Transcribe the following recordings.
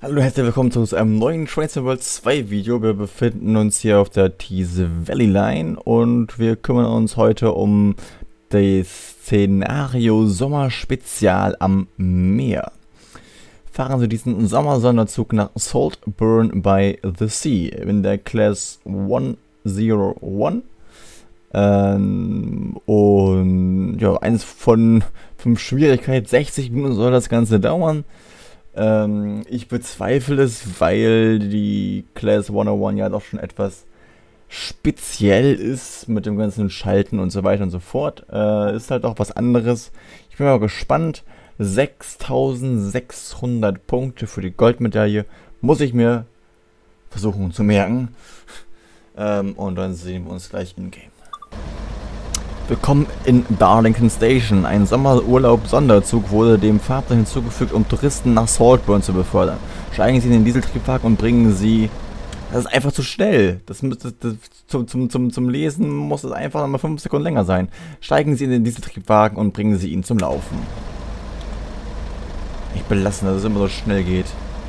Hallo und herzlich willkommen zu einem neuen Trains World 2 Video. Wir befinden uns hier auf der Tees Valley Line und wir kümmern uns heute um das Szenario Sommerspezial am Meer. Fahren Sie diesen Sommersonderzug nach Saltburn by the Sea in der Class 101. Und ja, eins von 5 Schwierigkeit, 60 Minuten soll das Ganze dauern. Ich bezweifle es, weil die Class 101 ja doch schon etwas speziell ist mit dem ganzen Schalten und so weiter und so fort. Ist halt auch was anderes. Ich bin mal gespannt. 6600 Punkte für die Goldmedaille muss ich mir versuchen zu merken. Und dann sehen wir uns gleich in-game. Willkommen in Darlington Station. Ein Sommerurlaub-Sonderzug wurde dem Fahrplan hinzugefügt, um Touristen nach Saltburn zu befördern. Steigen Sie in den Dieseltriebwagen und bringen Sie... Das ist einfach zu schnell. Zum Lesen muss es einfach nochmal 5 Sekunden länger sein. Steigen Sie in den Dieseltriebwagen und bringen Sie ihn zum Laufen. Ich belassen, dass es immer so schnell geht.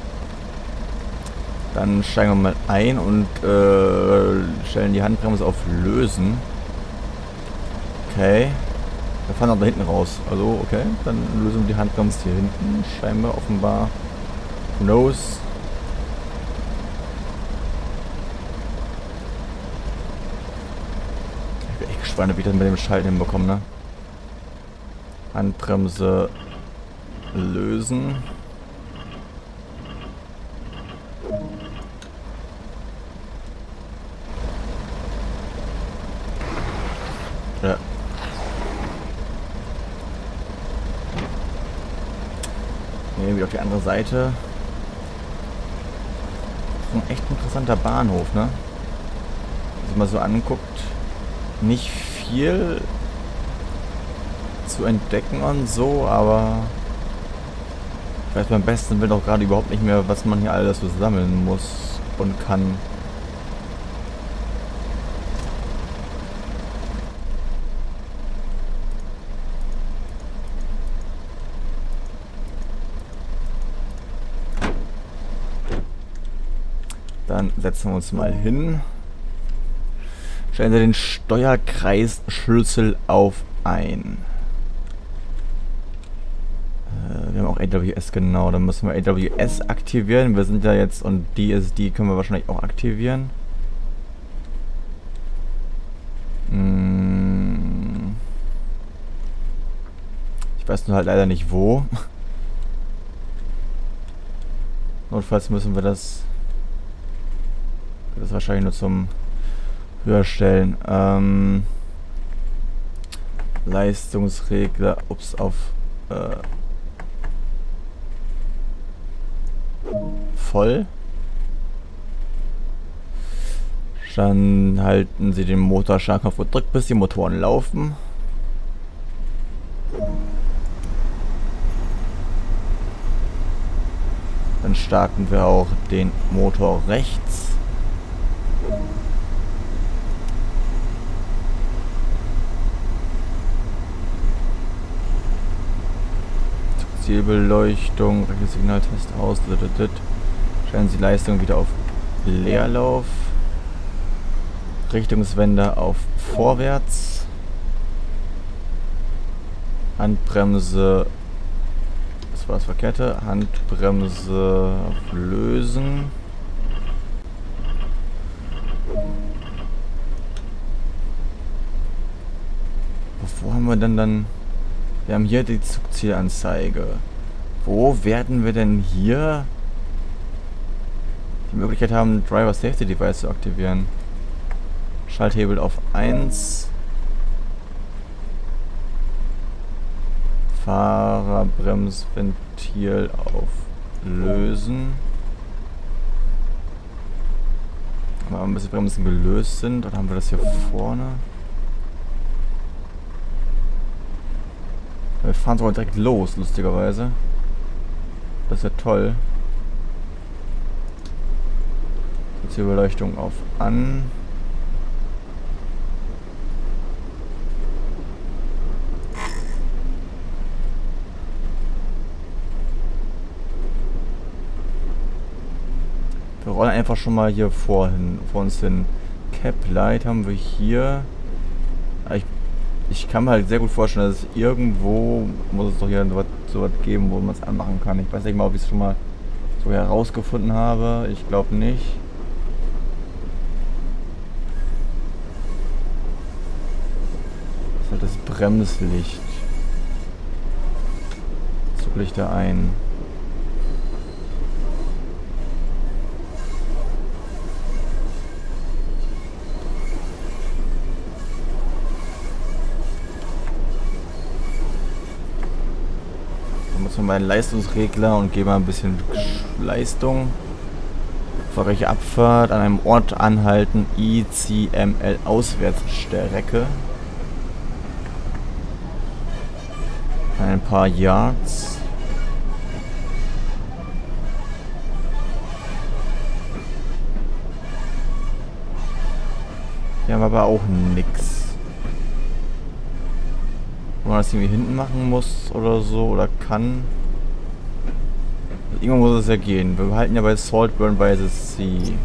Dann steigen wir mal ein und stellen die Handbremse auf Lösen. Okay. Wir fahren auch da hinten raus. Also, okay. Dann lösen wir die Handbremse hier hinten. Scheinbar offenbar. Who knows? Ich bin echt gespannt, wie ich das mit dem Schalten hinbekomme, ne? Handbremse lösen. Ja. Nee, wie auf die andere Seite. Das ist ein echt interessanter Bahnhof, ne? Wenn man so anguckt, nicht viel zu entdecken und so, aber ich weiß beim besten Willen auch gerade überhaupt nicht mehr, was man hier alles so sammeln muss und kann. Dann setzen wir uns mal hin. Stellen Sie den Steuerkreisschlüssel auf ein. Wir haben auch AWS, genau. Dann müssen wir AWS aktivieren. Wir sind ja jetzt, und DSD können wir wahrscheinlich auch aktivieren. Ich weiß nur halt leider nicht wo. Notfalls müssen wir das wahrscheinlich nur zum Höherstellen. Leistungsregler, ups, auf voll. Dann halten Sie den Motor stark auf gedrückt, bis die Motoren laufen. Dann starten wir auch den Motor rechts. Zielbeleuchtung, Signaltest aus. Stellen Sie Leistung wieder auf Leerlauf. Richtungswende auf vorwärts. Handbremse. Das war das Verkehrte. Handbremse auf lösen. Wo haben wir denn dann? Wir haben hier die Zugzielanzeige. Wo werden wir denn hier die Möglichkeit haben, Driver Safety Device zu aktivieren? Schalthebel auf 1. Fahrerbremsventil auf lösen. Aber bis die Bremsen gelöst sind, dann haben wir das hier vorne. Wir fahren sogar direkt los, lustigerweise. Das ist ja toll. Jetzt hier Beleuchtung auf an. Wir rollen einfach schon mal hier vor uns hin. Cap Light haben wir hier. Ich kann mir halt sehr gut vorstellen, dass es irgendwo muss es doch hier so was geben, wo man es anmachen kann. Ich weiß nicht mal, ob ich es schon mal so herausgefunden habe. Ich glaube nicht. Das ist halt das Bremslicht. Zuglichter ein. Meinen Leistungsregler und gehe mal ein bisschen Leistung. Erfolgreiche Abfahrt, an einem Ort anhalten, ICML Auswärtsstrecke. Ein paar Yards. Hier haben wir aber auch nix. Wenn man das irgendwie hinten machen muss oder so oder kann. Irgendwann muss es ja gehen. Wir behalten ja bei Saltburn by the Sea.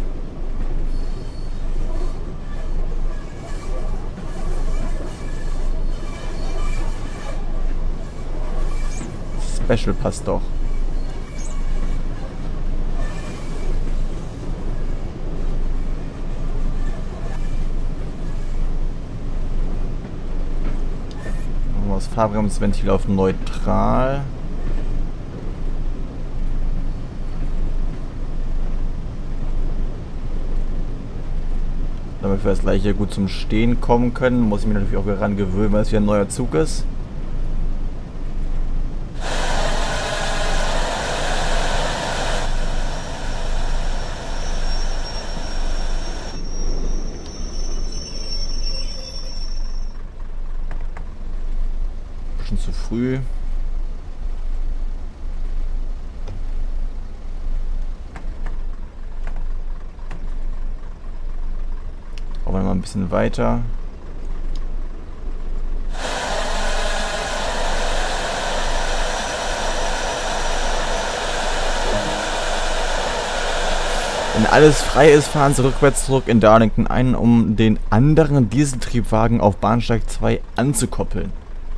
Special passt doch. Das Fahrbremsventil auf neutral. Damit wir jetzt gleich hier gut zum Stehen kommen können, muss ich mich natürlich auch wieder ran gewöhnen, weil es wieder ein neuer Zug ist. Bisschen zu früh. Aber mal ein bisschen weiter. Wenn alles frei ist, fahren Sie rückwärts zurück in Darlington ein, um den anderen Dieseltriebwagen auf Bahnsteig 2 anzukoppeln.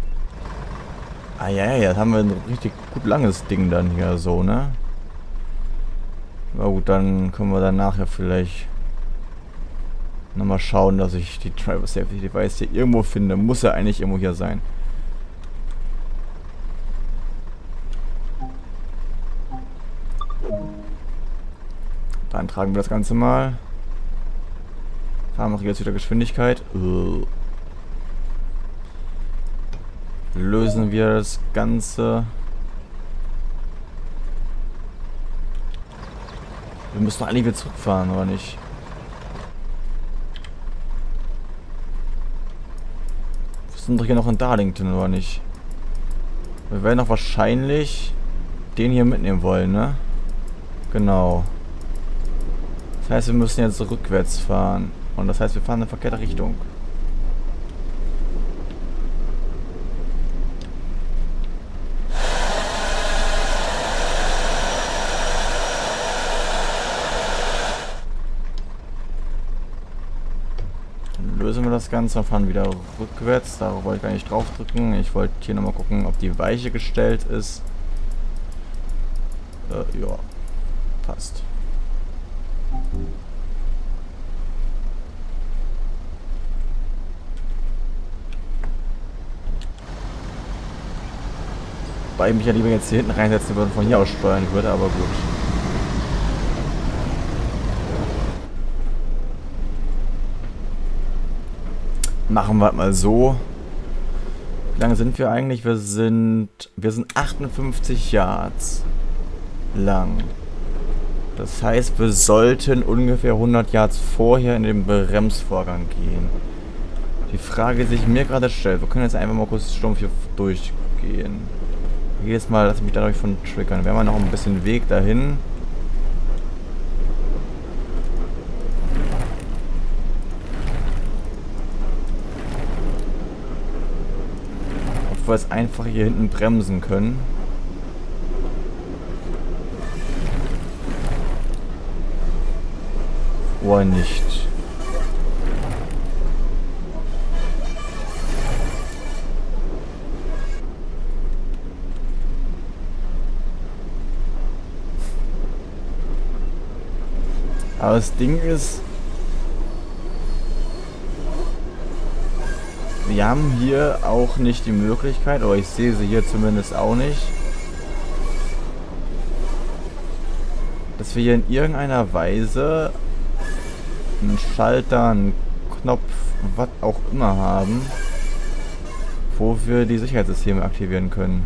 Ah ja, das haben wir ein richtig gut langes Ding dann hier so, ne? Na gut, dann können wir dann nachher vielleicht nochmal schauen, dass ich die Driver Safety Device hier irgendwo finde. Muss ja eigentlich irgendwo hier sein. Dann tragen wir das Ganze mal. Fahren wir jetzt wieder Geschwindigkeit. Lösen wir das Ganze. Wir müssen eigentlich wieder zurückfahren, oder nicht? Wir sind doch hier noch in Darlington, oder nicht? Wir werden doch wahrscheinlich den hier mitnehmen wollen, ne? Genau. Das heißt, wir müssen jetzt rückwärts fahren. Und das heißt, wir fahren in verkehrte Richtung. Lösen wir das Ganze und fahren wieder rückwärts. Darauf wollte ich gar nicht drauf drücken. Ich wollte hier nochmal gucken, ob die Weiche gestellt ist. Ja, passt. Wobei ich mich ja lieber jetzt hier hinten reinsetzen würde und von hier aus steuern würde, aber gut. Machen wir mal so. Wie lange sind wir eigentlich? Wir sind 58 Yards lang. Das heißt, wir sollten ungefähr 100 Yards vorher in den Bremsvorgang gehen. Die Frage, die sich mir gerade stellt, wir können jetzt einfach mal kurz stumpf hier durchgehen. Jedes Mal lasse ich mich dadurch von triggern. Wir haben ja noch ein bisschen Weg dahin. Ob wir jetzt einfach hier hinten bremsen können. Oder nicht? Aber das Ding ist, wir haben hier auch nicht die Möglichkeit, oder ich sehe sie hier zumindest auch nicht, dass wir hier in irgendeiner Weise einen Schalter, einen Knopf, was auch immer haben, wo wir die Sicherheitssysteme aktivieren können.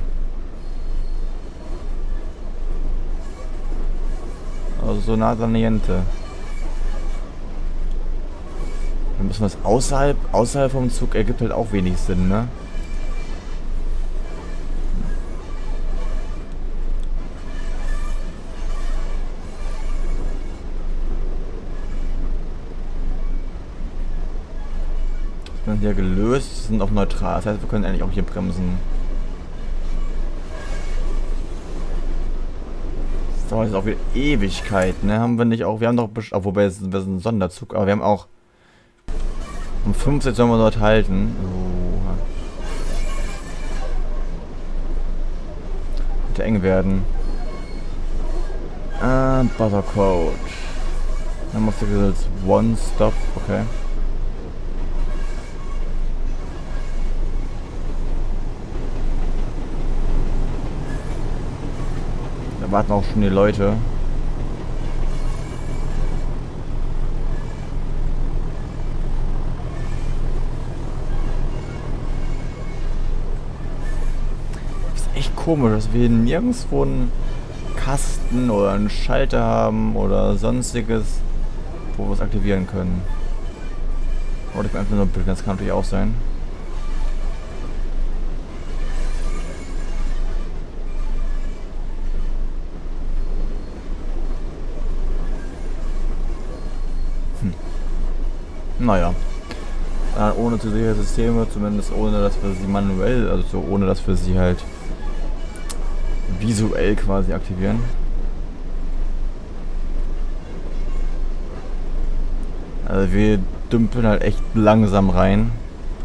Also so nada niente. Dann müssen wir es außerhalb vom Zug, ergibt halt auch wenig Sinn, ne? Wir sind hier gelöst, sind auch neutral, das heißt wir können eigentlich auch hier bremsen. Das dauert jetzt auch wieder Ewigkeit, ne? Haben wir nicht auch, wir haben doch, wobei wir sind ein Sonderzug, aber wir haben auch um 15 sollen wir dort halten. Könnte eng werden. Buttercoat. Dann muss jetzt One Stop, okay. Da warten auch schon die Leute. Komisch, dass wir nirgendwo einen Kasten oder einen Schalter haben oder sonstiges, wo wir es aktivieren können. Oder ich bin einfach nur blöd, das kann natürlich auch sein. Naja. Ohne zusätzliche Systeme, zumindest ohne, dass wir sie manuell, also so ohne, dass wir sie halt visuell quasi aktivieren. Also wir dümpeln halt echt langsam rein.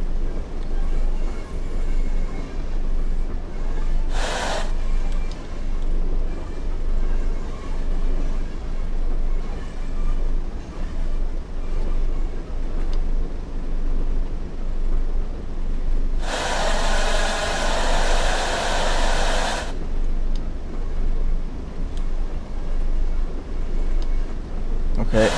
Okay.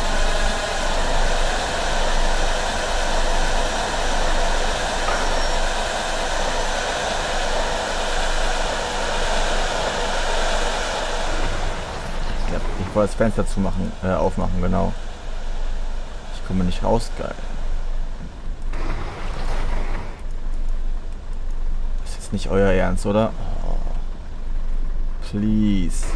Ja, ich wollte das Fenster aufmachen, genau. Ich komme nicht raus, geil. Das ist jetzt nicht euer Ernst, oder? Oh. Please.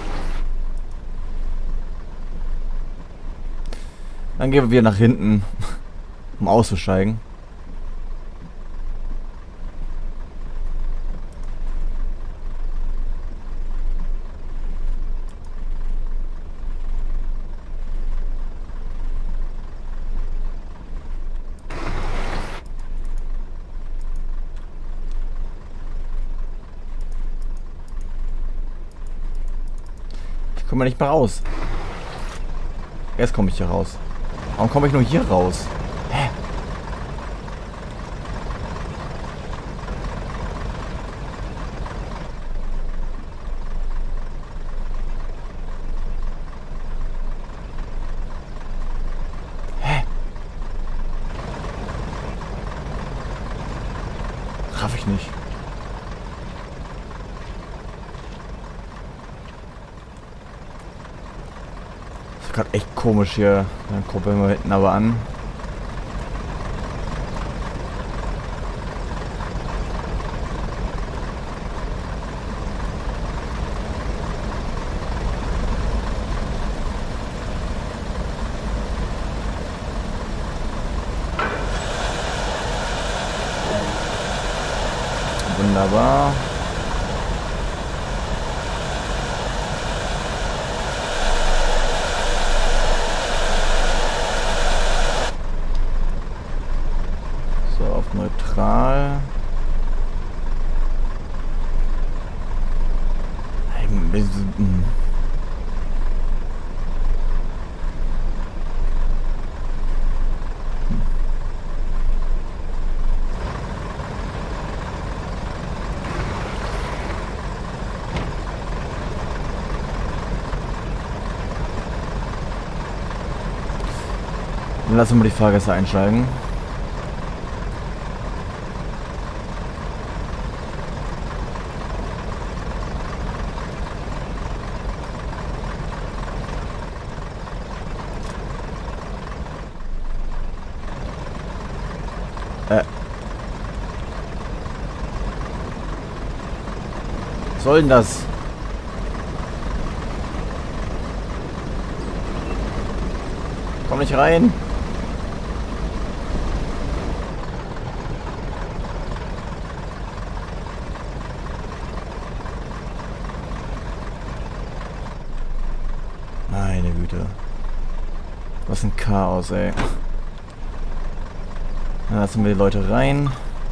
Dann gehen wir wieder nach hinten, um auszusteigen. Ich komme nicht mehr raus. Jetzt komme ich hier raus. Warum komme ich nur hier raus? Hä? Hä? Raff ich nicht. Das ist gerade echt komisch hier. Dann kuppeln wir hinten aber an. Wunderbar. Dann lassen wir die Fahrgäste einsteigen. Was soll denn das? Komm nicht rein. Meine Güte. Was ein Chaos, ey. Dann lassen wir die Leute rein.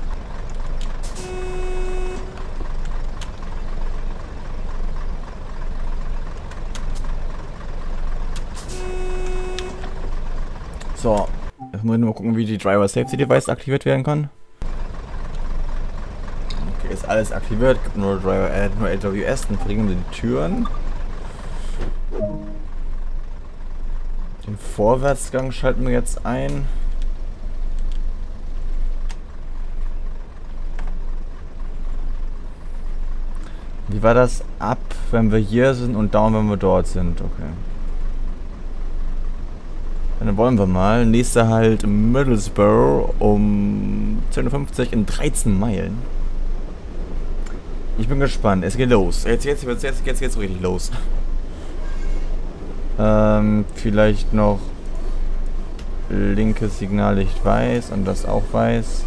So, jetzt muss ich nur mal gucken, wie die Driver Safety Device aktiviert werden kann. Okay, ist alles aktiviert, gibt nur Driver nur AWS, dann verriegeln wir die Türen. Den Vorwärtsgang schalten wir jetzt ein. Wie war das? Up, wenn wir hier sind und down, wenn wir dort sind. Okay. Dann wollen wir mal. Nächster Halt Middlesbrough um 10:50 Uhr in 13 Meilen. Ich bin gespannt. Es geht los. Jetzt geht's richtig los. Vielleicht noch linkes Signallicht weiß und das auch weiß.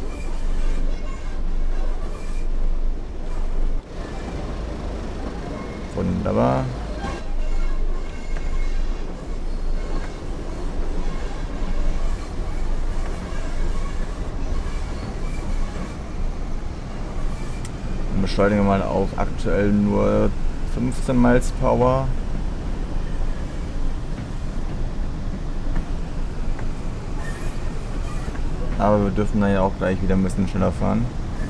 Wunderbar. Beschleunigen wir mal auf aktuell nur 15 Miles per Hour. Aber wir dürfen dann ja auch gleich wieder ein bisschen schneller fahren.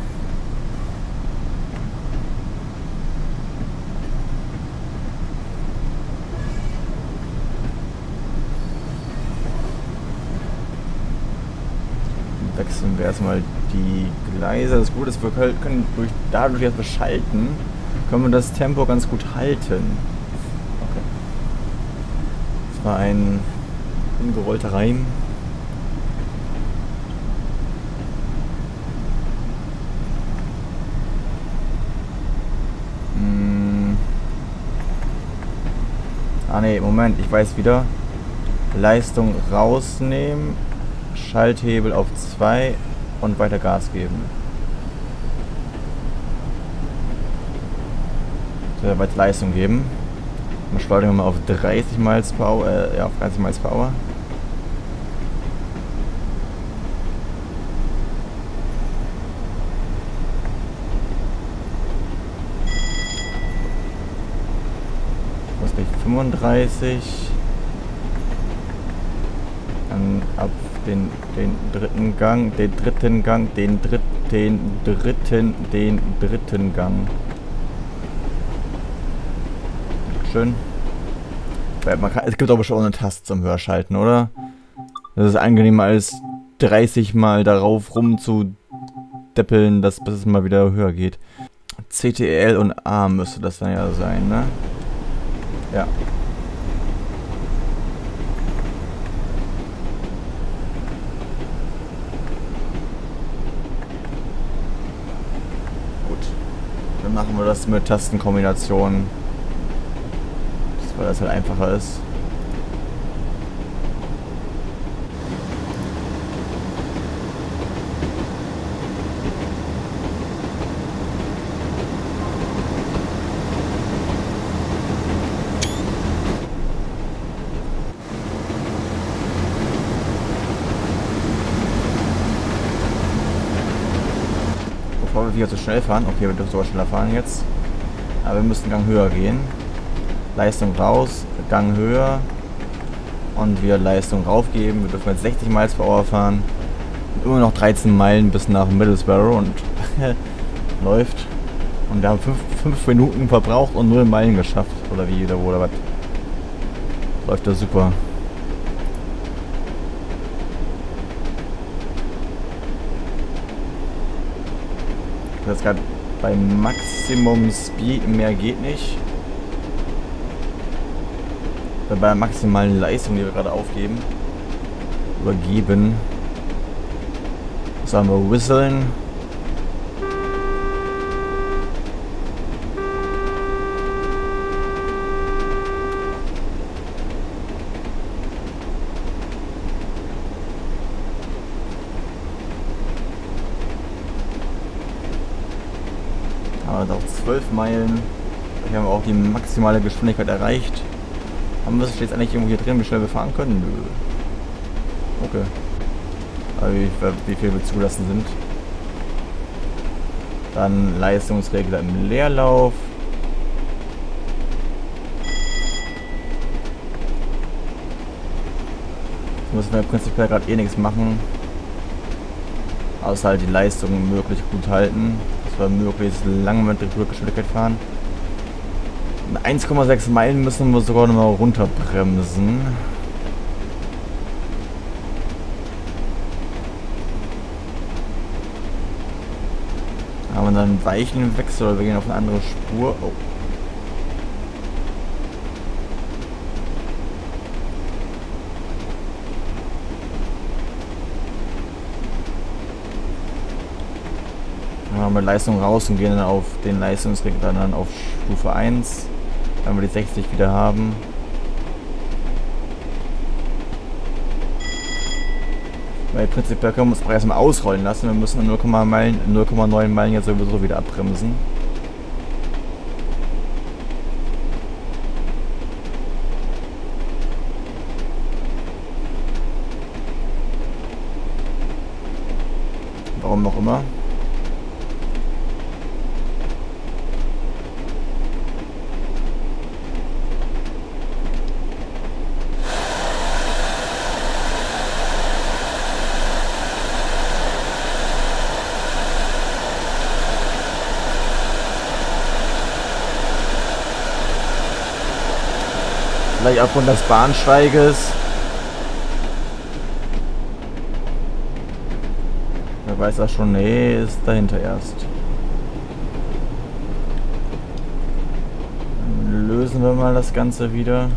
Wechseln wir erstmal die Gleise. Das Gute ist, wir können dadurch, dass wir schalten, können wir das Tempo ganz gut halten. Okay. Das war ein ungerollter Reim. Ah ne, Moment, ich weiß wieder. Leistung rausnehmen, Schalthebel auf 2 und weiter Gas geben. So, weiter Leistung geben. Dann beschleunigen wir mal auf 30 Miles per Hour, auf 30 Miles per Hour. Was nicht, 35. Dann ab den dritten Gang, den dritten Gang. Schön. Es gibt aber schon eine Taste zum Hörschalten, oder? Das ist angenehmer als 30 Mal darauf rumzudeppeln, bis es mal wieder höher geht. CTRL und A müsste das dann ja sein, ne? Ja. Dann machen wir das mit Tastenkombinationen, weil das halt einfacher ist. Bevor wir wieder zu schnell fahren, okay, wir dürfen sogar schneller fahren jetzt, aber wir müssen Gang höher gehen. Leistung raus, Gang höher und wieder Leistung raufgeben. Wir dürfen jetzt 60 Miles per Hour fahren. Und immer noch 13 Meilen bis nach Middlesbrough und läuft. Und wir haben 5 Minuten verbraucht und 0 Meilen geschafft. Oder wie, oder was. Läuft das super. Das ist gerade bei Maximum Speed, mehr geht nicht. Bei der maximalen Leistung, die wir gerade übergeben. Sagen wir whistlen. Aber auf 12 Meilen. Wir haben auch die maximale Geschwindigkeit erreicht. Haben wir es jetzt eigentlich irgendwo hier drin, wie schnell wir fahren können? Nö. Okay. Aber wie viel wir zugelassen sind. Dann Leistungsregler im Leerlauf. Da müssen wir prinzipiell gerade eh nichts machen. Außer halt die Leistung möglichst gut halten. Dass wir möglichst lange mit der Geschwindigkeit fahren. 1,6 Meilen müssen wir sogar noch mal runterbremsen. Haben wir dann einen Weichenwechsel oder wir gehen auf eine andere Spur? Oh. Dann haben wir Leistung raus und gehen dann auf den Leistungsregler dann auf Stufe 1. Wenn wir die 60 wieder haben. Weil prinzipiell können wir uns erstmal ausrollen lassen. Wir müssen 0,9 Meilen jetzt sowieso wieder abbremsen. Warum auch immer. Vielleicht aufgrund des Bahnsteiges. Wer weiß das schon? Nee, ist dahinter erst. Dann lösen wir mal das Ganze wieder.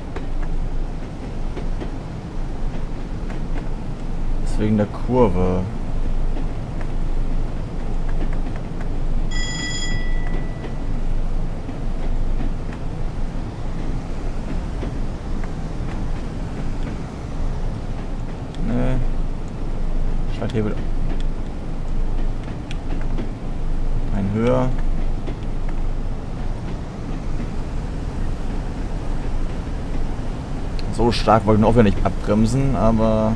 Deswegen der Kurve. Schalthebel ein höher. So stark wollten wir auch wieder nicht abbremsen, aber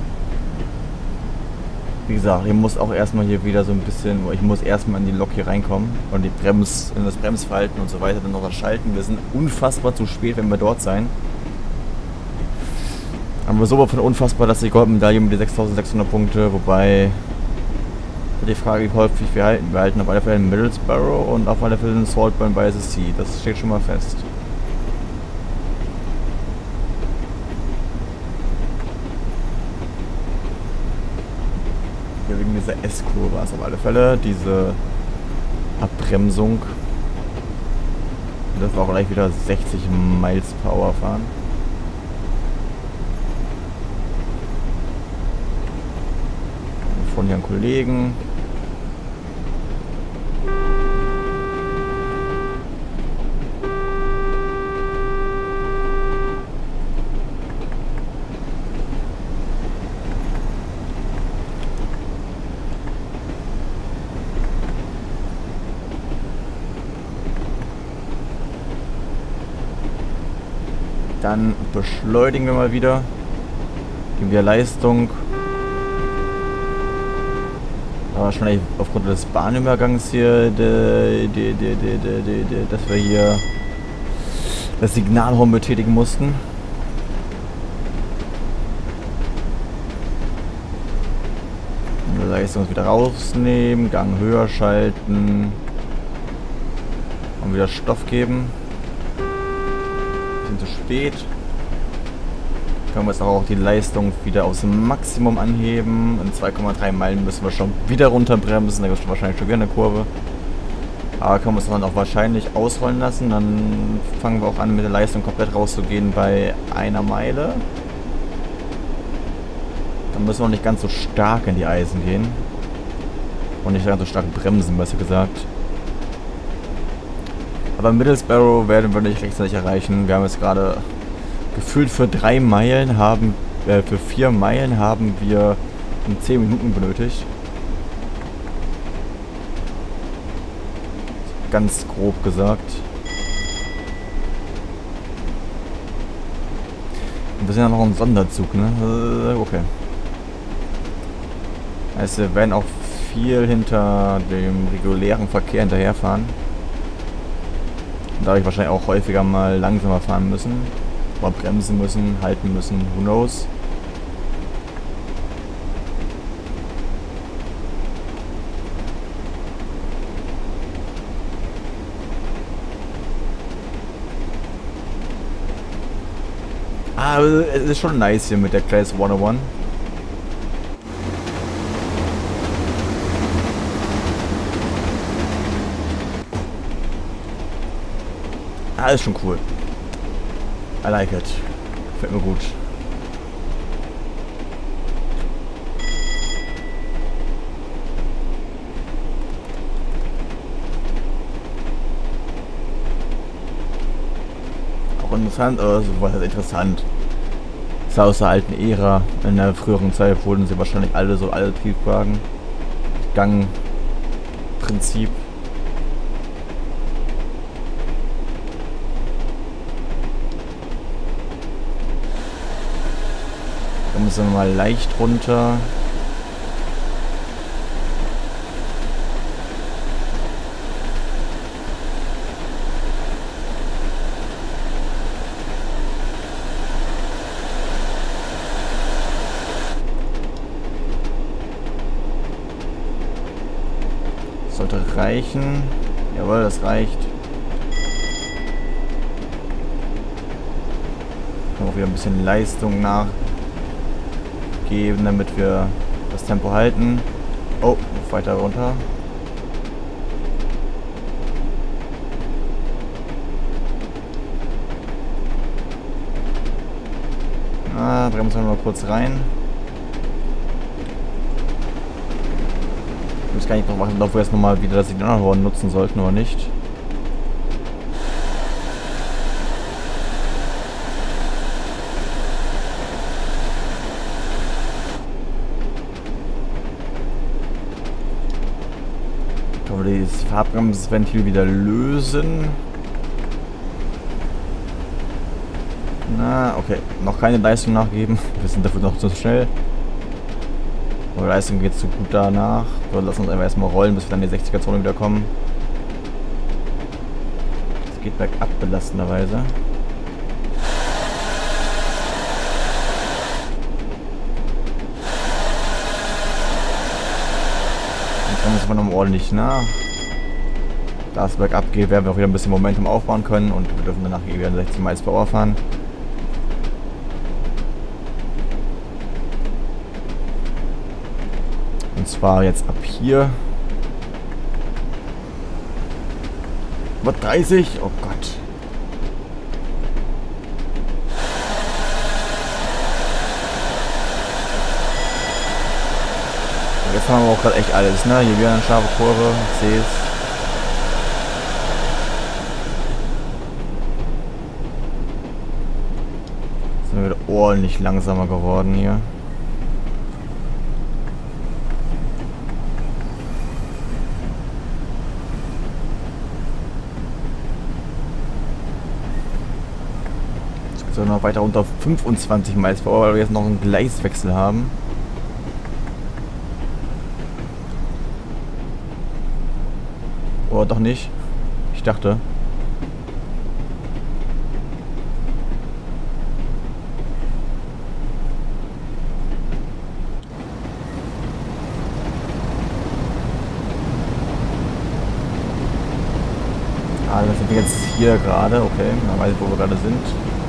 wie gesagt, ich muss auch erstmal hier wieder so ein bisschen, ich muss erstmal in die Lok hier reinkommen und in das Bremsverhalten und so weiter dann noch schalten. Wir sind unfassbar zu spät, wenn wir dort sein. Aber so von unfassbar, dass die Goldmedaille mit die 6600 Punkte, wobei die Frage, wie häufig wir halten. Wir halten auf alle Fälle in Middlesbrough und auf alle Fälle in Saltburn by the Sea. Das steht schon mal fest. Hier wegen dieser S-Kurve ist auf alle Fälle diese Abbremsung. Das war auch gleich wieder 60 Miles per Hour fahren. Von ihren Kollegen. Dann beschleunigen wir mal wieder. Geben wir Leistung. Wahrscheinlich aufgrund des Bahnübergangs hier, dass wir hier das Signalhorn betätigen mussten. Leistung wieder rausnehmen, Gang höher schalten und wieder Stoff geben. Bisschen zu spät. Können wir jetzt auch die Leistung wieder aufs Maximum anheben. In 2,3 Meilen müssen wir schon wieder runterbremsen. Da gibt es wahrscheinlich schon wieder eine Kurve. Aber können wir es dann auch wahrscheinlich ausrollen lassen. Dann fangen wir auch an, mit der Leistung komplett rauszugehen bei 1 Meile. Dann müssen wir auch nicht ganz so stark in die Eisen gehen. Und nicht ganz so stark bremsen, besser gesagt. Aber Middlesbrough werden wir nicht rechtzeitig erreichen. Wir haben jetzt gerade gefühlt für 4 Meilen haben wir 10 Minuten benötigt. Ganz grob gesagt. Und wir sind ja noch ein Sonderzug, ne? Okay. Also wir werden auch viel hinter dem regulären Verkehr hinterherfahren. Und dadurch wahrscheinlich auch häufiger mal langsamer fahren müssen. Oder bremsen müssen, halten müssen, who knows. Aber es ist schon nice hier mit der Class 101. Ah, ist schon cool. I like it. Gefällt mir gut. Auch interessant, oder so, was heißt interessant? Ist aus der alten Ära. In der früheren Zeit wurden sie wahrscheinlich alle so alte Triebwagen. Gangprinzip. Da müssen wir mal leicht runter. Sollte reichen. Jawohl, das reicht. Können auch wieder ein bisschen Leistung nachgeben, damit wir das Tempo halten. Oh, noch weiter runter. Bremsen wir mal kurz rein. Ich muss gar nicht noch machen, ob wir jetzt nochmal wieder das Signalhorn nutzen sollten oder nicht. Können wir dieses Fahrbremsventil wieder lösen? Na, okay. Noch keine Leistung nachgeben. Wir sind dafür noch zu schnell. Die Leistung geht zu gut danach. Wir lassen uns einfach erstmal rollen, bis wir dann in die 60er-Zone wieder kommen. Es geht bergab belastenderweise. Dann kommen wir jetzt noch ordentlich nach. Da es bergab geht, werden wir auch wieder ein bisschen Momentum aufbauen können und wir dürfen danach wieder 60 Miles per Hour fahren. Und zwar jetzt ab hier. Was, 30? Oh Gott. Jetzt haben wir auch gerade echt alles, ne? Hier wieder eine scharfe Kurve, ich sehe es. Sind wir wieder ordentlich langsamer geworden hier. So, noch weiter unter 25 Miles per Hour, weil wir jetzt noch einen Gleiswechsel haben. Oder doch nicht? Ich dachte. Ah, das sind wir jetzt hier gerade, okay. Dann weiß ich, wo wir gerade sind.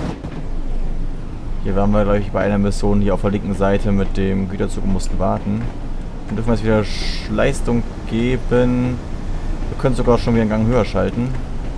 Hier waren wir, glaube ich, bei einer Mission hier auf der linken Seite mit dem Güterzug und mussten warten. Dann dürfen wir jetzt wieder Leistung geben. Wir Wir können sogar schon wieder einen Gang höher schalten.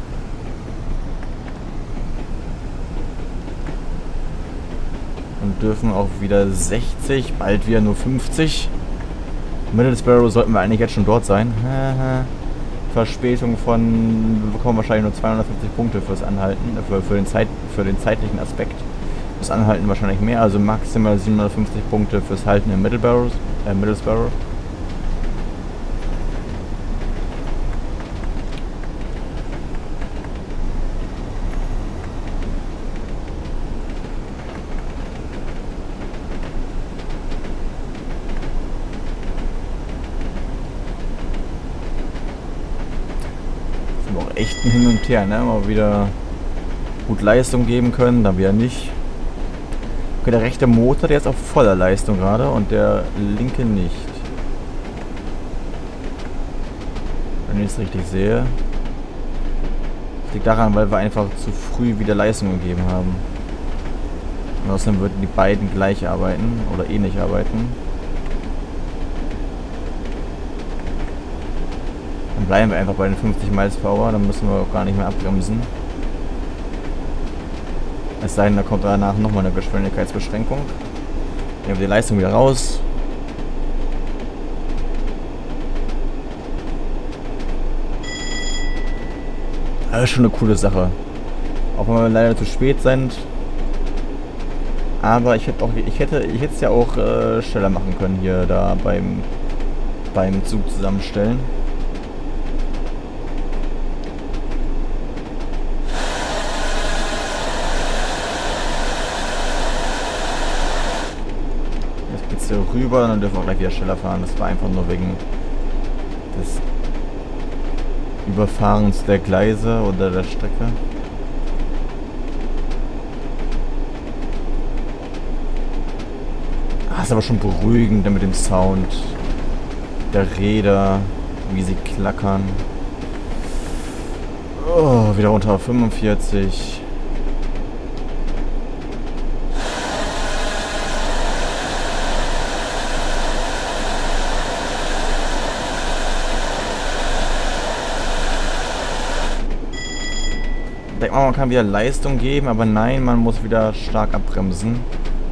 Und dürfen auch wieder 60, bald wieder nur 50. Middlesbrough sollten wir eigentlich jetzt schon dort sein. Verspätung von... Wir bekommen wahrscheinlich nur 250 Punkte fürs Anhalten, für den zeitlichen Aspekt. Das Anhalten wahrscheinlich mehr, also maximal 750 Punkte fürs Halten in Middlesbrough. Echt ein Hin und Her, ne? Mal wieder gut Leistung geben können, dann wieder nicht. Okay, der rechte Motor, der ist auf voller Leistung gerade und der linke nicht. Wenn ich es richtig sehe. Das liegt daran, weil wir einfach zu früh wieder Leistung gegeben haben. Und außerdem würden die beiden gleich arbeiten oder ähnlich arbeiten. Dann bleiben wir einfach bei den 50 Miles per Hour, dann müssen wir auch gar nicht mehr abbremsen. Es sei denn, da kommt danach nochmal eine Geschwindigkeitsbeschränkung. Nehmen wir die Leistung wieder raus. Das ist schon eine coole Sache. Auch wenn wir leider zu spät sind. Aber ich hätte es ja auch schneller machen können hier da beim Zug zusammenstellen. Hier rüber, dann dürfen wir gleich wieder schneller fahren. Das war einfach nur wegen des Überfahrens der Gleise oder der Strecke. Ah, ist aber schon beruhigend mit dem Sound der Räder, wie sie klackern. Oh, wieder unter 45. Ich denke mal, man kann wieder Leistung geben, aber nein, man muss wieder stark abbremsen.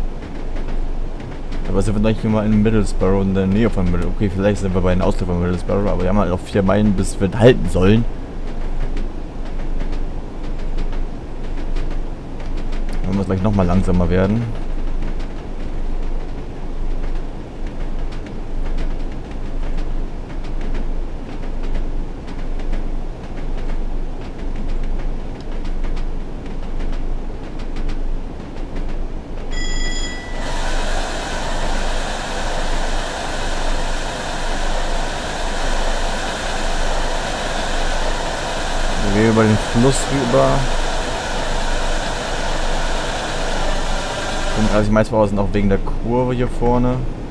Aber sind wir noch nicht immer in Middlesbrough, in der Nähe von Middlesbrough. Okay, vielleicht sind wir bei den Ausläufern von Middlesbrough, aber wir haben halt noch 4 Meilen, bis wir halten sollen. Dann muss gleich nochmal langsamer werden. Wir über den Fluss rüber. 35 Miles per Hour sind auch wegen der Kurve hier vorne.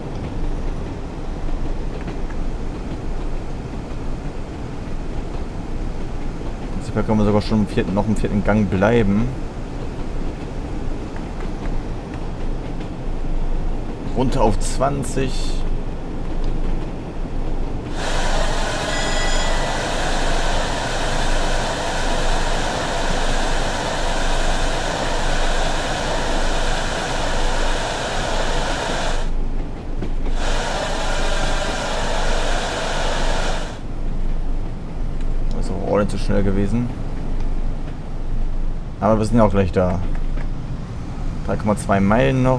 Prinzipiell können wir sogar schon noch im vierten Gang bleiben. Runter auf 20. Zu schnell gewesen. Aber wir sind ja auch gleich da. 3,2 Meilen noch.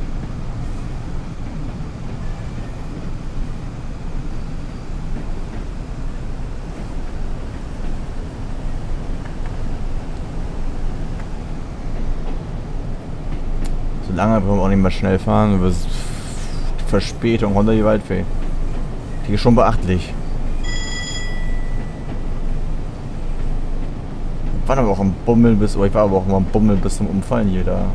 So lange wollen wir auch nicht mehr schnell fahren. Die Verspätung runter die Waldfee. Die ist schon beachtlich. Ich war aber auch am Bummeln bis, ich war aber auch mal am Bummeln bis zum Umfallen hier da.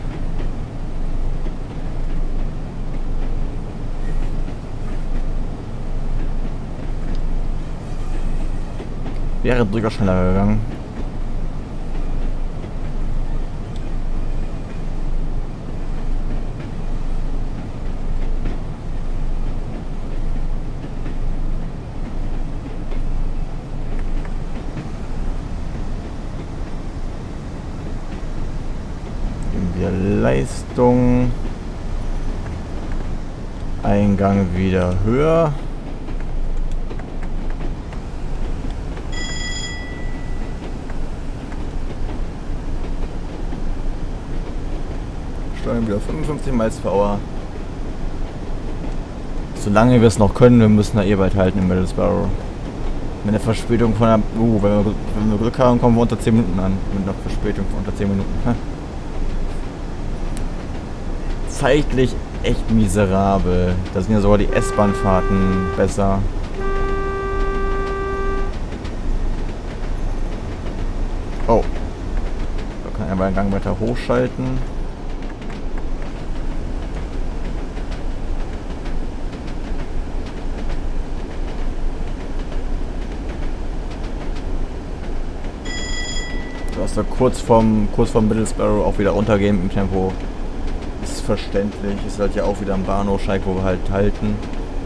Wäre durchaus schneller gegangen. Leistung. Eingang wieder höher. Steuern wieder 55 Miles per Hour. Solange wir es noch können, wir müssen da eh bald halten in Middlesbrough. Mit einer Verspätung von einer... wenn wir Glück haben, kommen wir unter 10 Minuten an. Mit einer Verspätung von unter 10 Minuten. Zeitlich echt miserabel. Da sind ja sogar die S-Bahn-Fahrten besser. Oh. Da kann ich aber einen Gang weiter hochschalten. Du hast da kurz vorm Middlesbrough auch wieder runtergehen im Tempo. Ist verständlich. Ist halt ja auch wieder am Bahnhof Schalk, wo wir halt halten.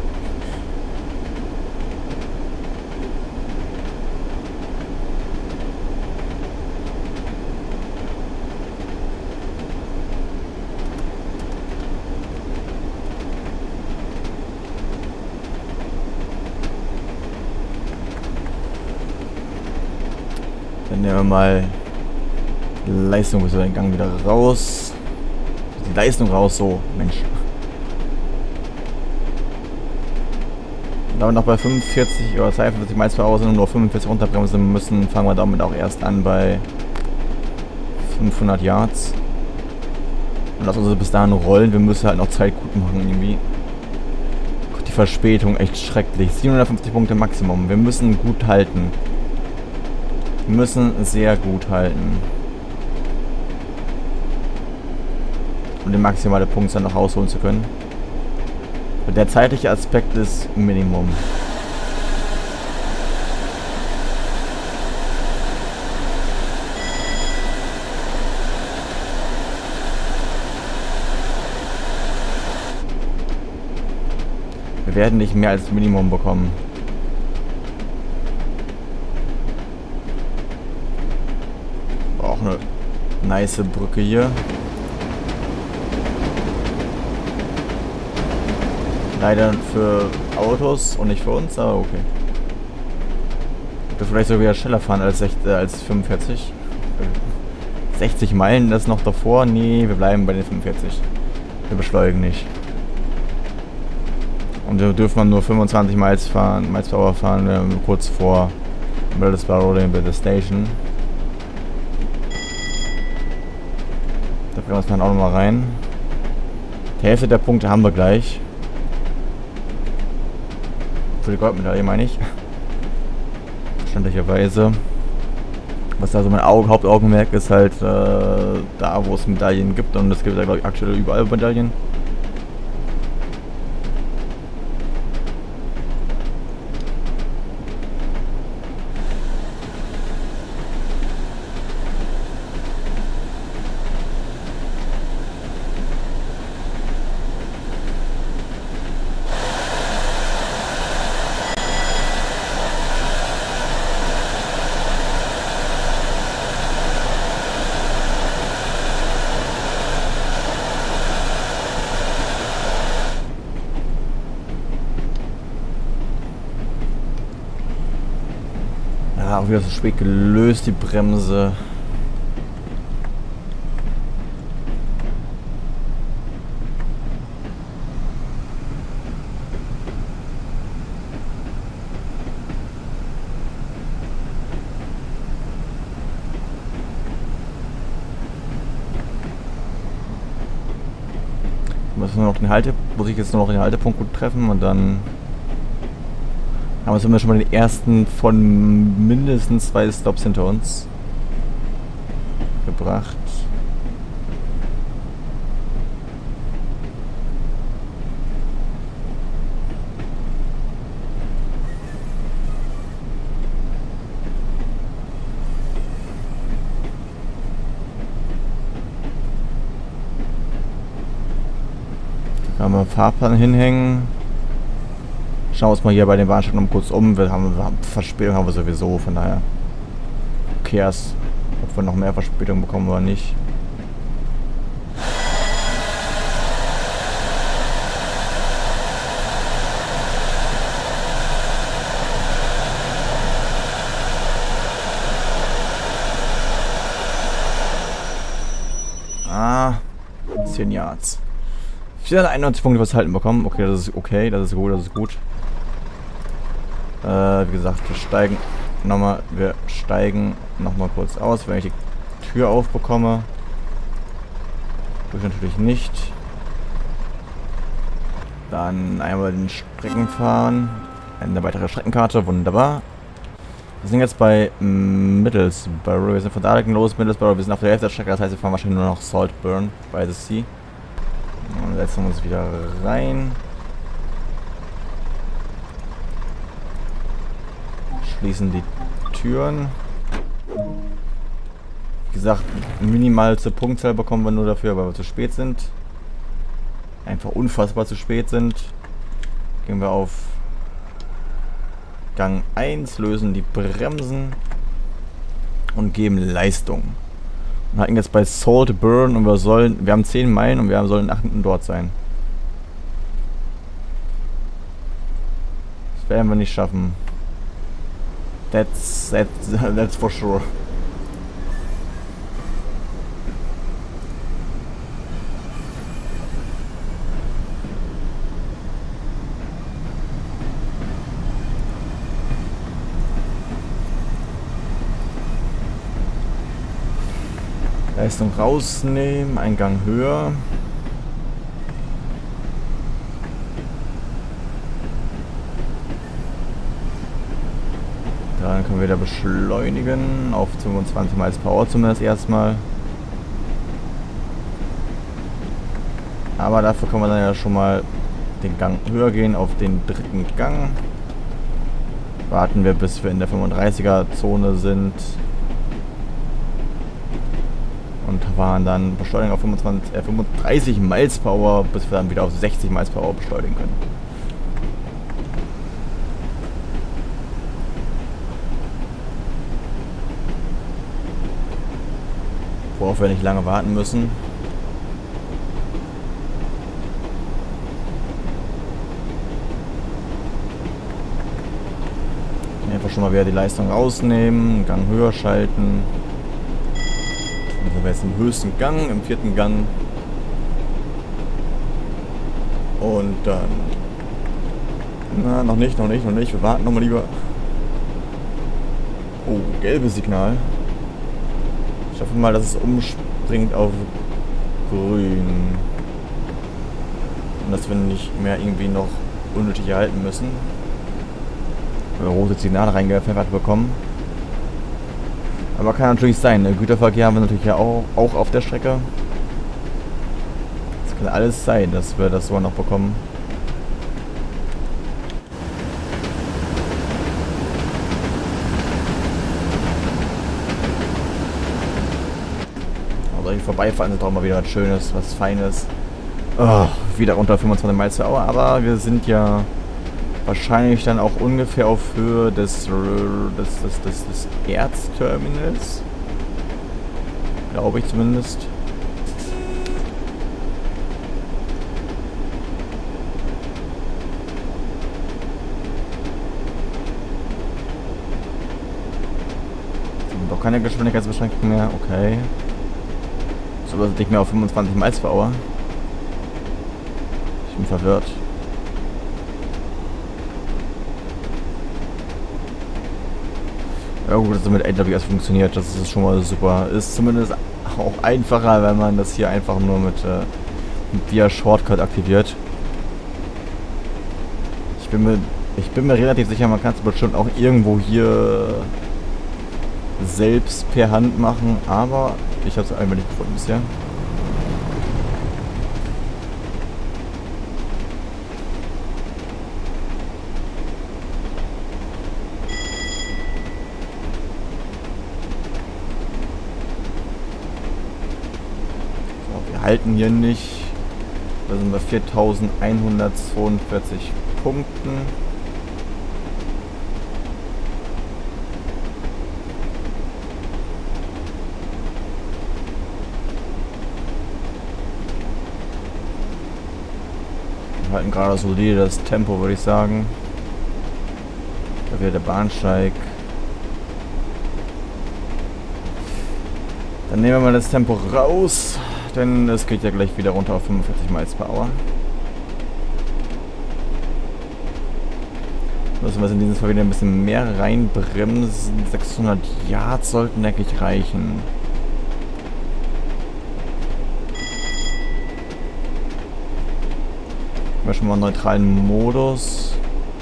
Dann nehmen wir mal Leistung, bis wir den Gang wieder raus. Die Leistung raus, so, Mensch. Da wir noch bei 45 oder 42 Miles per Hour sind und nur 45 runterbremsen müssen, fangen wir damit auch erst an bei 500 Yards. Und lassen uns bis dahin rollen, wir müssen halt noch Zeit gut machen irgendwie. Gott, die Verspätung, echt schrecklich. 750 Punkte Maximum, wir müssen gut halten. Wir müssen sehr gut halten. Um den maximalen Punkt dann noch rausholen zu können. Der zeitliche Aspekt ist Minimum. Wir werden nicht mehr als Minimum bekommen. Auch eine nice Brücke hier. Leider für Autos und nicht für uns, aber okay. Wir vielleicht sogar wieder schneller fahren als 45. 60 Meilen, das noch davor? Nee, wir bleiben bei den 45. Wir beschleunigen nicht. Und wir dürfen nur 25 Miles per Hour fahren, kurz vor Middlesbrough bei der Station. Da bringen wir uns dann auch nochmal rein. Die Hälfte der Punkte haben wir gleich. Für die Goldmedaille meine ich. Verständlicherweise. Was da so mein Hauptaugenmerk ist halt da, wo es Medaillen gibt. Und es gibt ja, glaube ich, aktuell überall Medaillen. Auch wieder so spät gelöst, die Bremse. Muss ich jetzt nur noch den Haltepunkt gut treffen und dann haben wir schon mal den ersten von mindestens 2 Stops hinter uns gebracht. Da kann man Fahrplan hinhängen. Schauen wir uns mal hier bei den Bahnsteigen kurz um. Verspätung haben wir sowieso, von daher cares, ob wir noch mehr Verspätung bekommen oder nicht. 10 Yards. 491 Punkte fürs Halten bekommen. Okay, das ist okay. Das ist gut, das ist gut. Wie gesagt, wir steigen nochmal. Wir steigen nochmal kurz aus, wenn ich die Tür aufbekomme. Tue ich natürlich nicht. Dann einmal den Strecken fahren. Eine weitere Streckenkarte, wunderbar. Wir sind jetzt bei Middlesbrough. Wir sind von Darlington los, Middlesbrough. Wir sind auf der Hälfte der Strecke, das heißt, wir fahren wahrscheinlich nur noch Saltburn by the Sea. Und setzen wir uns wieder rein. Schließen die Türen. Wie gesagt, minimal zur Punktzahl bekommen wir nur dafür, weil wir zu spät sind. Einfach unfassbar zu spät sind. Gehen wir auf Gang 1, lösen die Bremsen und geben Leistung. Und hatten jetzt bei Saltburn und wir haben 10 Meilen und wir sollen 8 Minuten dort sein. Das werden wir nicht schaffen. That's for sure. Leistung rausnehmen, einen Gang höher. Dann können wir wieder beschleunigen auf 25 Miles per Hour zumindest erstmal. Aber dafür können wir dann ja schon mal den Gang höher gehen auf den 3. Gang. Warten wir, bis wir in der 35er Zone sind. Und fahren dann beschleunigen auf 35 Miles per Hour, bis wir dann wieder auf 60 Miles per Hour beschleunigen können. Worauf wir nicht lange warten müssen. Einfach schon mal wieder die Leistung rausnehmen, Gang höher schalten. Dann sind wir jetzt im höchsten Gang, im 4. Gang. Und dann... Na, noch nicht. Wir warten nochmal lieber. Oh, gelbes Signal. Ich hoffe mal, dass es umspringt auf grün. Und dass wir nicht mehr irgendwie noch unnötig erhalten müssen. Weil wir rotes Signal reingepfeffert bekommen. Aber kann natürlich sein. Ne? Güterverkehr haben wir natürlich ja auch auf der Strecke. Es kann alles sein, dass wir das so noch bekommen. Aber hier vorbeifahren ist doch mal wieder was Schönes, was Feines. Oh, wieder unter 25 Miles per Hour. Aber wir sind ja wahrscheinlich dann auch ungefähr auf Höhe des Erzterminals. Glaube ich zumindest. Doch keine Geschwindigkeitsbeschränkung mehr. Okay. So ist nicht mehr auf 25 Miles per Hour. Ich bin verwirrt. Ja gut, dass es mit AWS funktioniert, das ist schon mal super. Ist zumindest auch einfacher, wenn man das hier einfach nur mit via Shortcut aktiviert. Ich bin mir relativ sicher, man kann es bestimmt auch irgendwo hier selbst per Hand machen, aber ich habe es einmal nicht gefunden bisher. Halten hier nicht. Da sind wir 4142 Punkten. Wir halten gerade solide das Tempo, würde ich sagen. Da wieder der Bahnsteig. Dann nehmen wir mal das Tempo raus. Denn es geht ja gleich wieder runter auf 45 Miles per Hour. Müssen wir in diesem Fall wieder ein bisschen mehr reinbremsen. 600 Yards sollten eigentlich reichen. Wir schon mal einen neutralen Modus.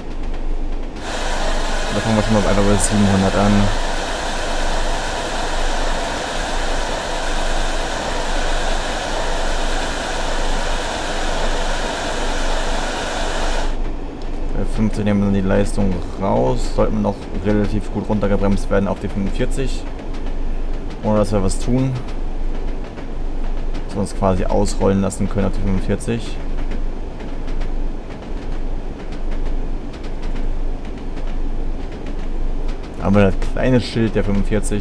Da fangen wir schon mal einfach bei 700 an. Bei 50 nehmen wir dann die Leistung raus. Sollten wir noch relativ gut runtergebremst werden auf die 45. Ohne dass wir was tun. Dass wir uns quasi ausrollen lassen können auf die 45. Aber das kleine Schild der 45.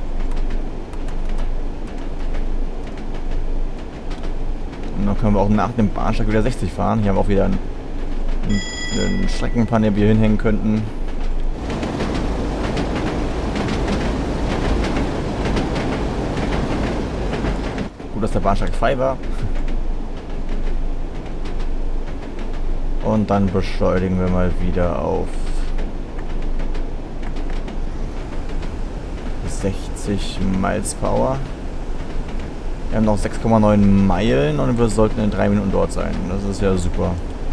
Und dann können wir auch nach dem Bahnsteig wieder 60 fahren. Hier haben wir auch wieder einen Streckenplan, den wir hinhängen könnten. Gut, dass der Bahnsteig frei war. Und dann beschleunigen wir mal wieder auf 60 Miles per Hour. Wir haben noch 6,9 Meilen und wir sollten in 3 Minuten dort sein. Das ist ja super.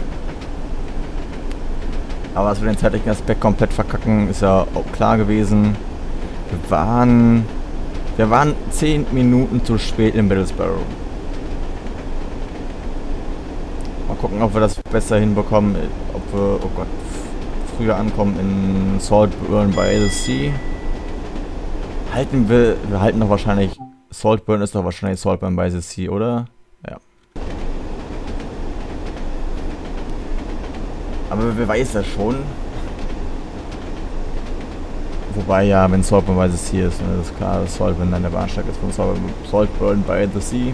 Aber dass wir den zeitlichen Aspekt komplett verkacken, ist ja auch klar gewesen. Wir waren 10 Minuten zu spät in Middlesbrough. Mal gucken, ob wir das besser hinbekommen. Ob wir, oh Gott, früher ankommen in Saltburn by the Sea. Wir halten doch wahrscheinlich, Saltburn ist doch wahrscheinlich Saltburn by the Sea, oder? Ja. Aber wer weiß das schon. Wobei ja, wenn Saltburn by the Sea ist, dann ist klar, dass Saltburn dann der Bahnsteig ist von Saltburn by the Sea.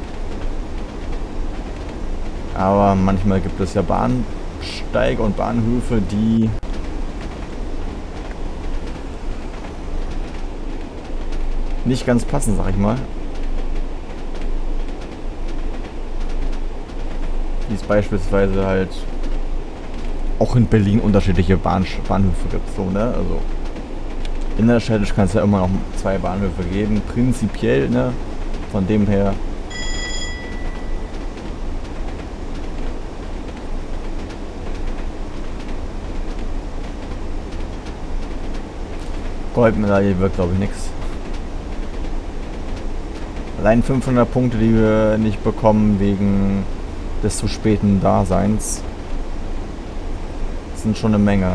Aber manchmal gibt es ja Bahnsteige und Bahnhöfe, die nicht ganz passen, sag ich mal. Wie es beispielsweise halt auch in Berlin unterschiedliche Bahnhöfe gibt, so, ne? Also innerstädtisch kann es ja immer noch 2 Bahnhöfe geben, prinzipiell, ne? Von dem her. Goldmedaille wird, glaube ich, nichts. Allein 500 Punkte, die wir nicht bekommen wegen des zu späten Daseins, sind schon eine Menge.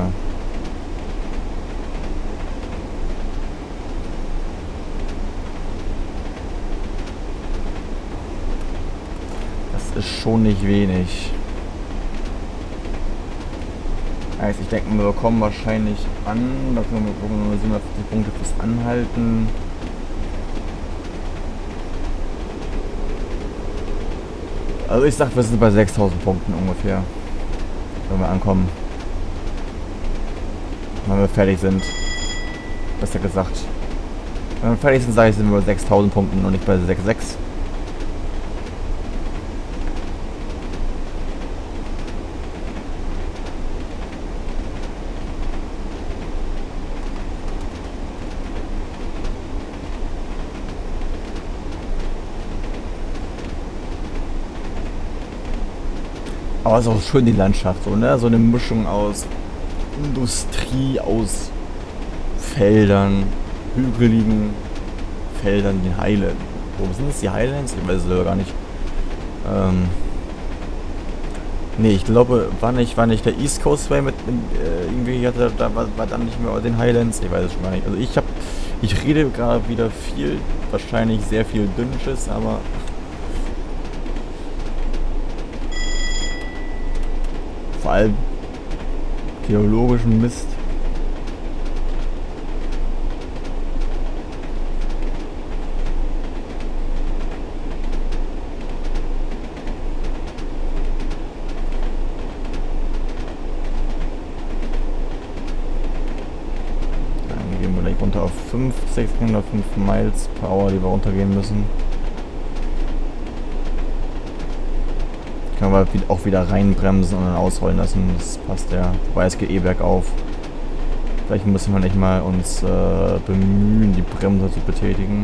Das ist schon nicht wenig. Heißt, ich denke, wir bekommen wahrscheinlich an, da können wir gucken, 750 Punkte fürs Anhalten. Also ich sag, wir sind bei 6000 Punkten ungefähr, wenn wir ankommen. Wenn wir fertig sind. Besser gesagt. Wenn wir fertig sind, sage ich, sind wir bei 6000 Punkten und nicht bei 6,6. Aber es ist auch schön die Landschaft, so, ne? So eine Mischung aus Industrie, aus Feldern, hügeligen Feldern, die Highlands. Wo sind das, die Highlands? Ich weiß es gar nicht. Nee, ich glaube, war nicht der East Coast Way mit irgendwie hatte da war dann nicht mehr den Highlands. Ich weiß es schon gar nicht. Also ich rede gerade wieder viel, wahrscheinlich sehr viel Dünnsches, aber vor allem geologischen Mist. Dann gehen wir gleich runter auf 605 Miles per Hour, die wir runtergehen müssen. Können wir auch wieder reinbremsen und dann ausrollen lassen. Das passt ja. Wobei es geht eh bergauf. Vielleicht müssen wir nicht mal uns bemühen, die Bremse zu betätigen.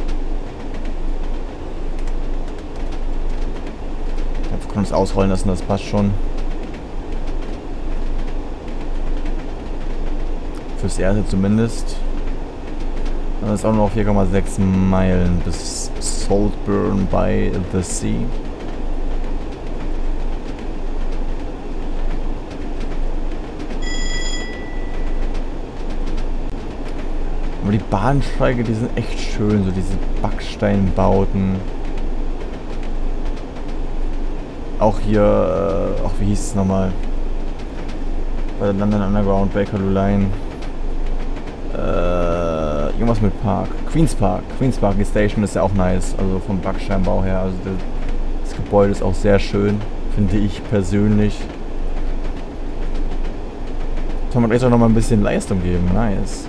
Wir können uns ausrollen lassen, das passt schon. Fürs Erste zumindest. Dann ist auch noch 4,6 Meilen bis Saltburn by the Sea. Aber die Bahnsteige, die sind echt schön, so diese Backsteinbauten. Auch hier, wie hieß es nochmal? Bei der London Underground, Bakerloo Line. Irgendwas mit Park. Queen's Park. Queen's Park Station ist ja auch nice, also vom Backsteinbau her. Also das Gebäude ist auch sehr schön, finde ich persönlich. Kann man gleich auch nochmal ein bisschen Leistung geben, nice.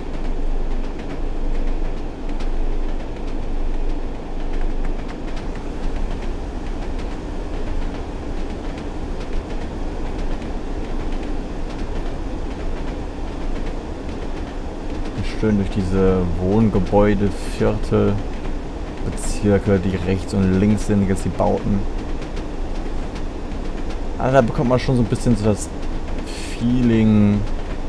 Schön durch diese Wohngebäude, Viertel, Bezirke, die rechts und links sind, jetzt die Bauten. Also da bekommt man schon so ein bisschen so das Feeling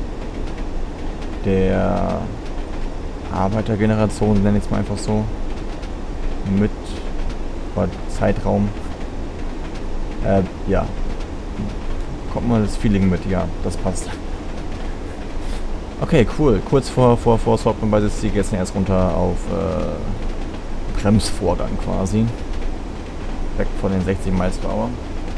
der Arbeitergeneration, nenne ich es mal einfach so, mit Zeitraum. Ja, bekommt man das Feeling mit, ja, das passt. Okay, cool. Kurz vor Saltburn by the Sea geht's erst runter auf Bremsvorgang quasi. Weg von den 60 Miles per Hour.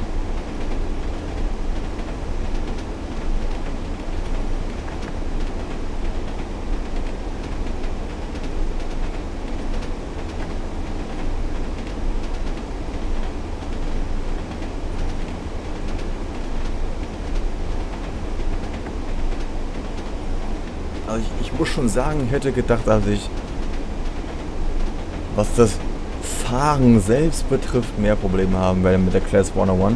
Also ich muss schon sagen, ich hätte gedacht, dass ich, was das Fahren selbst betrifft, mehr Probleme haben werde mit der Class 101.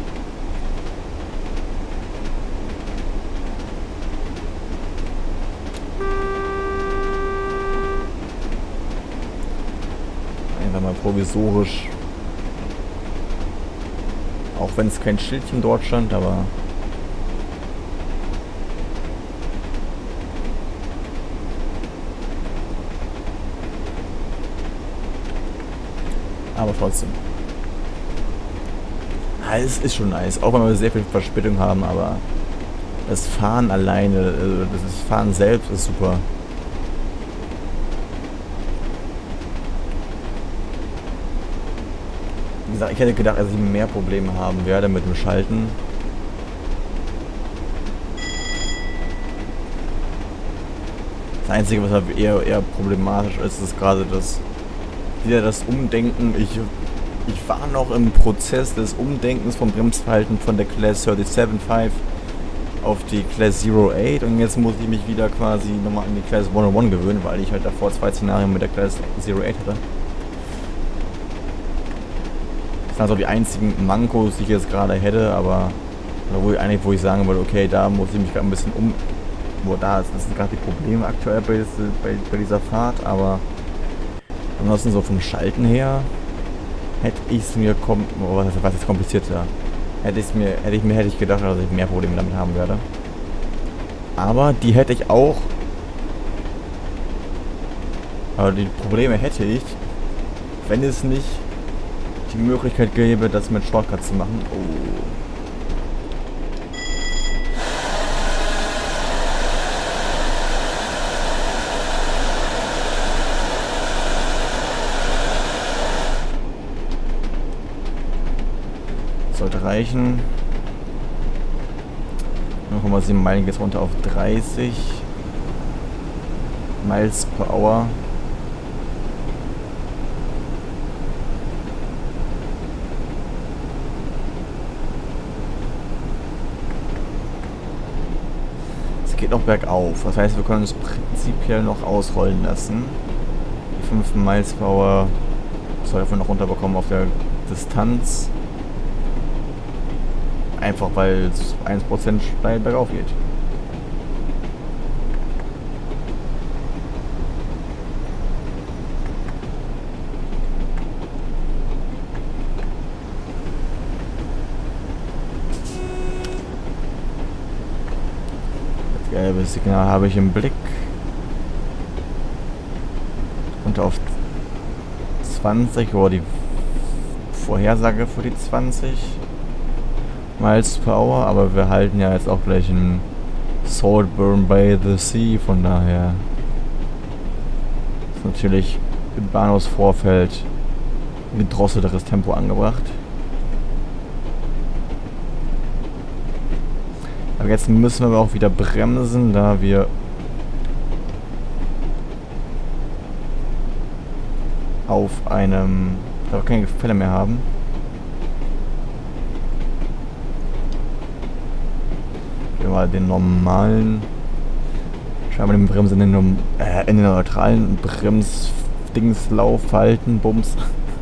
Einfach mal provisorisch. Auch wenn es kein Schildchen dort stand, aber... Aber trotzdem. Ja, es ist schon nice, auch wenn wir sehr viel Verspätung haben, aber das Fahren alleine, das Fahren selbst ist super. Wie gesagt, ich hätte gedacht, dass ich mehr Probleme haben werde mit dem Schalten. Das Einzige, was halt eher problematisch ist, ist gerade wieder das Umdenken. Ich war noch im Prozess des Umdenkens vom Bremsverhalten von der Class 37.5 auf die Class 08 und jetzt muss ich mich wieder quasi nochmal an die Class 101 gewöhnen, weil ich halt davor 2 Szenarien mit der Class 08 hatte. Das sind also die einzigen Mankos, die ich jetzt gerade hätte, aber wo ich sagen würde, okay, da muss ich mich gerade ein bisschen das sind gerade die Probleme aktuell bei dieser Fahrt, aber ansonsten so vom Schalten her hätte ich es mir was ist komplizierter. Hätte ich gedacht, dass ich mehr Probleme damit haben werde. Aber die hätte ich auch. Aber die Probleme hätte ich, wenn es nicht die Möglichkeit gäbe, das mit Shortcuts zu machen. Oh. Sollte reichen. 0,7 Meilen geht es runter auf 30 Miles per Hour. Es geht noch bergauf. Das heißt, wir können es prinzipiell noch ausrollen lassen. Die 5 Miles per Hour soll davon noch runterbekommen auf der Distanz. Einfach weil es 1% steil bergauf geht. Das gelbe Signal habe ich im Blick. Und auf 20 oder die Vorhersage für die 20 Miles per Hour, aber wir halten ja jetzt auch gleich in Saltburn by the Sea, von daher ist natürlich im Bahnhofsvorfeld ein gedrosselteres Tempo angebracht. Aber jetzt müssen wir auch wieder bremsen, da wir auf einem, da wir keine Gefälle mehr haben. Wir mal den normalen, scheinbar den Bremsen in den neutralen Bremsdingslauf halten, Bums.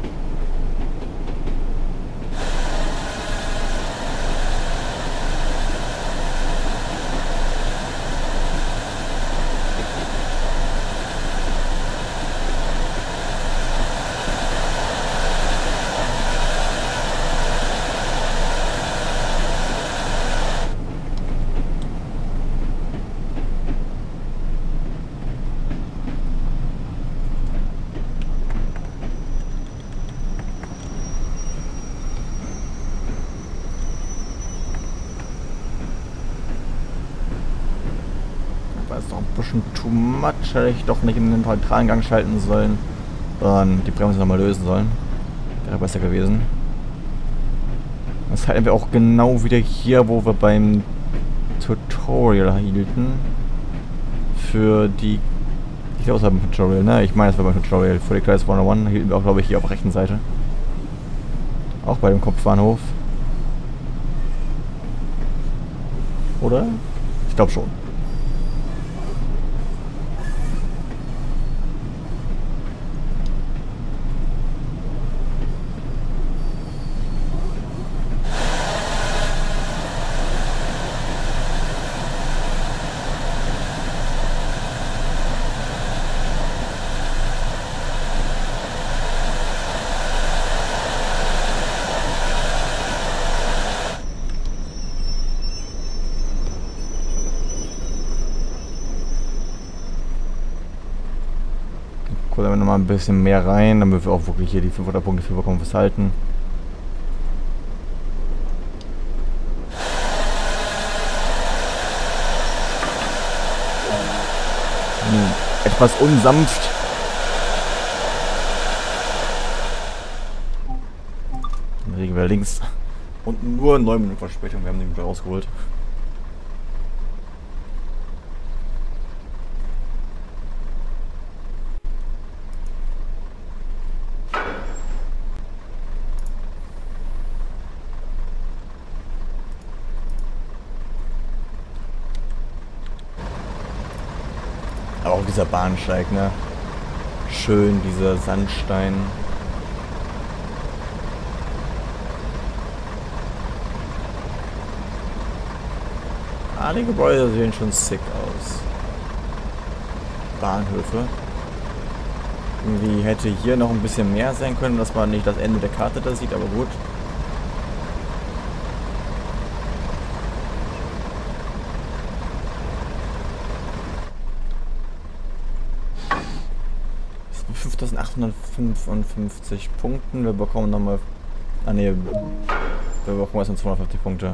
Das ist doch ein bisschen too much. Hätte ich doch nicht in den neutralen Gang schalten sollen, sondern die Bremse nochmal lösen sollen. Wäre besser gewesen. Das halten wir auch genau wieder hier, wo wir beim Tutorial hielten. Für die... Ich glaube, es war beim Tutorial, ne? Ich meine, es war beim Tutorial. Für die Class 101 hielten wir auch, glaube ich, hier auf der rechten Seite. Auch bei dem Kopfbahnhof. Oder? Ich glaube schon. Gucken wir nochmal ein bisschen mehr rein, damit wir auch wirklich hier die 500 Punkte für bekommen, was halten. Etwas unsanft. Dann legen wir links. Und nur 9 Minuten Verspätung, wir haben den wieder rausgeholt. Aber auch dieser Bahnsteig, ne? Schön, dieser Sandstein. Ah, die Gebäude sehen schon sick aus. Bahnhöfe. Irgendwie hätte hier noch ein bisschen mehr sein können, dass man nicht das Ende der Karte da sieht, aber gut. Das sind 5855 Punkten. Wir bekommen nochmal... Ah ne, wir bekommen erstmal 250 Punkte.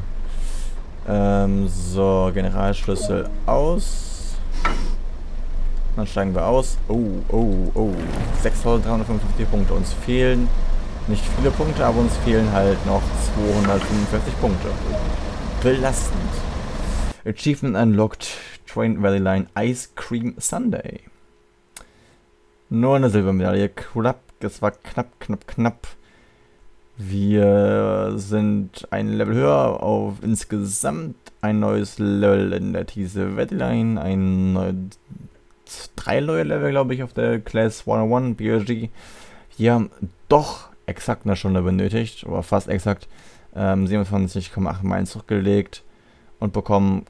So, Generalschlüssel aus. Dann steigen wir aus. Oh. 6355 Punkte. Uns fehlen nicht viele Punkte, aber uns fehlen halt noch 245 Punkte. Belastend. Achievement unlocked. Train Valley Line Ice Cream Sundae. Nur eine Silbermedaille. Das war knapp. Wir sind ein Level höher auf insgesamt ein neues Level in der Tease Valley Line, 3 neue Level, glaube ich, auf der Class 101 BRG. Wir haben doch exakt eine Stunde benötigt, oder fast exakt, 27,8 Meilen zurückgelegt und bekommen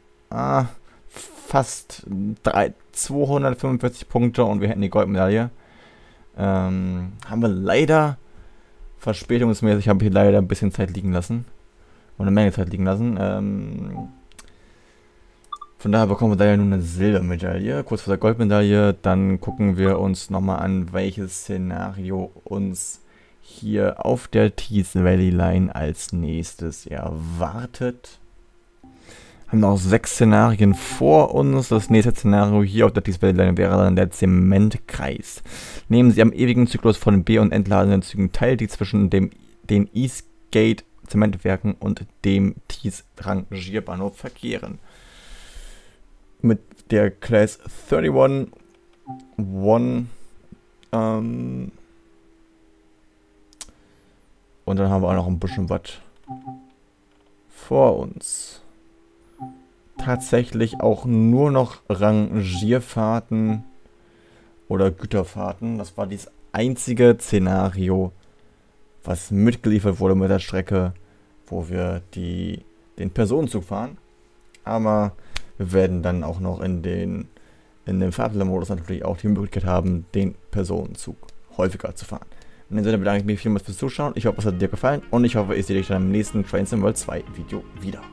fast 245 Punkte und wir hätten die Goldmedaille. Haben wir leider verspätungsmäßig, habe ich leider ein bisschen Zeit liegen lassen. Und eine Menge Zeit liegen lassen. Von daher bekommen wir da ja nun eine Silbermedaille, kurz vor der Goldmedaille. Dann gucken wir uns nochmal an, welches Szenario uns hier auf der Tees Valley Line als nächstes erwartet. Haben noch 6 Szenarien vor uns. Das nächste Szenario hier auf der Tees Valley Line wäre dann der Zementkreis. Nehmen Sie am ewigen Zyklus von B- und entladenen Zügen teil, die zwischen den Eastgate Zementwerken und dem Tees Rangierbahnhof verkehren. Mit der Class 31 und dann haben wir auch noch ein bisschen was vor uns. Tatsächlich auch nur noch Rangierfahrten oder Güterfahrten. Das war das einzige Szenario, was mitgeliefert wurde mit der Strecke, wo wir den Personenzug fahren. Aber wir werden dann auch noch in dem Fahrplanmodus natürlich auch die Möglichkeit haben, den Personenzug häufiger zu fahren. In dem Sinne bedanke ich mich vielmals fürs Zuschauen. Ich hoffe, es hat dir gefallen und ich hoffe, ich sehe dich dann im nächsten Train Sim World 2 Video wieder.